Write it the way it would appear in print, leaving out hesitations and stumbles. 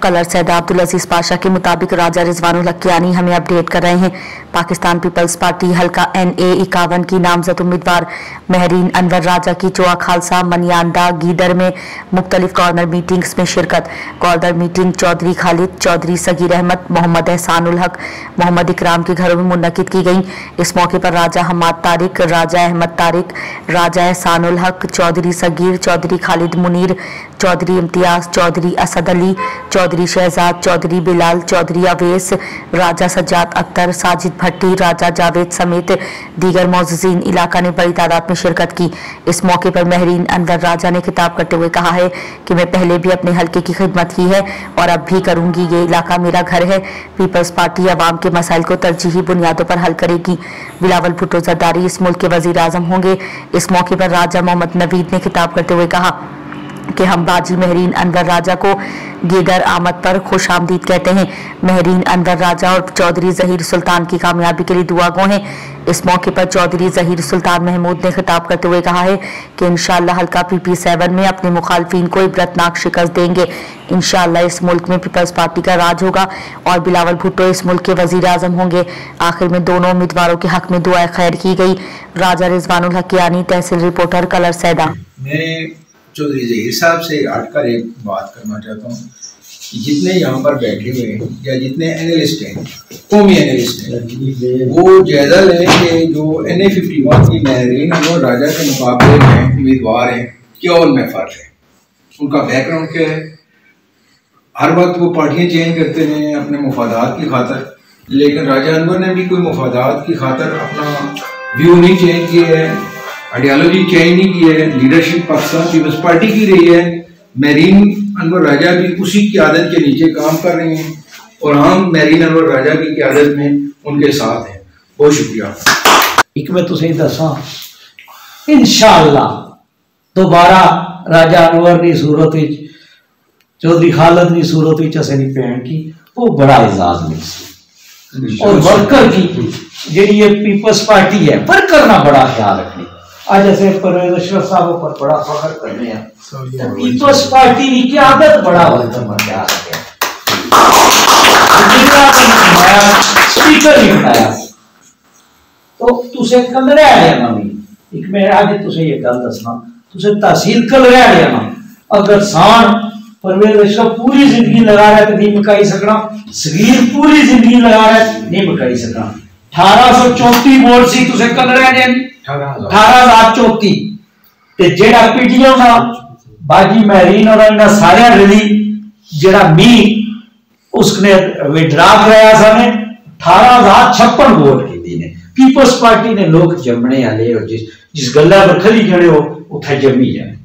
Colour Syedan Abdul Aziz Pasha के मुताबिक राजा रिजवानुल हकियानी हमें अपडेट कर रहे हैं। पाकिस्तान पीपल्स पार्टी हल्का NA 51 की नामजद उम्मीदवार महरीन अनवर राजा की चोआ खालसा मनियांदा गीदर में मुख्तलिफ कॉर्नर मीटिंग्स में शिरकत। कॉर्नर मीटिंग चौधरी खालिद, चौधरी सगीर अहमद, मोहम्मद एहसानुल हक, मोहम्मद इकराम के घरों में मुनक्किद की गई। इस मौके पर राजा हमाद तारिक, राजा अहमद तारिक, राजा एहसानुल हक, चौधरी सगीर, चौधरी खालिद मुनीर, चौधरी इम्तियाज, चौधरी असद अली, चौधरी शहजाद, चौधरी बिलाल, चौधरी अवेस, राजा सज्जाद अख्तर, साजिद भट्टी, राजा जावेद समेत दीगर मौजूदीन इलाका ने बड़ी तादाद में शिरकत की। इस मौके पर महरीन अनवर राजा ने खिताब करते हुए कहा है कि मैं पहले भी अपने हल्के की खिदमत की है और अब भी करूंगी। ये इलाका मेरा घर है। पीपल्स पार्टी अवाम के मसाइल को तरजीही बुनियादों पर हल करेगी। बिलावल भुट्टो जरदारी इस मुल्क के वजीर आजम होंगे। इस मौके पर राजा मोहम्मद नवीद ने खिताब करते हुए कहा कि हम बाजी महरीन अनवर राजा को गीदर आमद पर खुश आमदीद कहते हैं। महरीन अनवर राजा और चौधरी जहीर सुल्तान की कामयाबी के लिए दुआ गो हैं। इस मौके पर चौधरी जहीर सुल्तान महमूद ने खिताब करते हुए कहा है कि इंशाअल्लाह हल्का PP7 में अपने मुखालफिन को इबरतनाक शिकस्त देंगे। इंशाअल्लाह इस मुल्क में पीपल्स पार्टी का राज होगा और बिलावल भुट्टो इस मुल्क के वजीर आजम होंगे। आखिर में दोनों उम्मीदवारों के हक में दुआ खैर की गई। राजा रिजवानुल हकियानी, तहसील रिपोर्टर, कलर सैदा। चौधरी जहीर साहब से हटकर एक बात करना चाहता हूँ कि जितने यहाँ पर बैठे हुए हैं या जितने एनालिस्ट हैं, कौमी एनालिस्ट हैं, वो जायजा लें कि जो NA 51 की महरीन अनवर राजा के मुकाबले में उम्मीदवार हैं, क्या उनमें फ़र्क है, उनका बैकग्राउंड क्या है। हर वक्त वो पार्टियाँ चेंज करते रहे अपने मुफादात की खातर, लेकिन राजा अनवर ने भी कोई मुफादात की खातर अपना व्यू नहीं चेंज किया है, आइडियालॉजी चेंज नहीं की है। लीडरशिप पाकिस्तान पीपल्स पार्टी की रही है। महरीन अनवर राजा भी उसी क़यादत के नीचे काम कर रहे हैं और हम महरीन अनवर राजा की क़यादत में उनके साथ हैं। बहुत शुक्रिया। एक मैं तुझे दसा इंशाअल्लाह दोबारा राजा अनवर की सूरत चौधरी खालिद की सूरत असली भैन की वो बड़ा एजाज मिल और वर्कर की जी ये पीपल्स पार्टी है वर्कर ना बड़ा ख्याल रखने। आज ऐसे परवेज अशरफ साहब पर बड़ा फख्र करने हैं। पीपल्स पार्टी की क़यादत बड़ा स्पीकर नहीं बनाया तो तुसे कल रह लेना भी एक मैं आज तुसे ये गल दसना तुसे तहसील कल रह लेना। अगर सान परवेज अशरफ पूरी जिंदगी लगा रहा है तो नहीं मुकाई सकना, सगीर पूरी जिंदगी लगा रहा है नहीं मुकाई सकना। 1834 वोट सी तुसे कल रह लेनी 1834 ते जेड़ा PTO ना बाजी महरीन और इन्ना सारे रली जेड़ा मी उसने विड्रा कराया साने 1856 वोट की ने पीपल्स पार्टी ने लोग जमने वाले और जिस गल्ला पर खली खड़े हो उठा जमी जाए।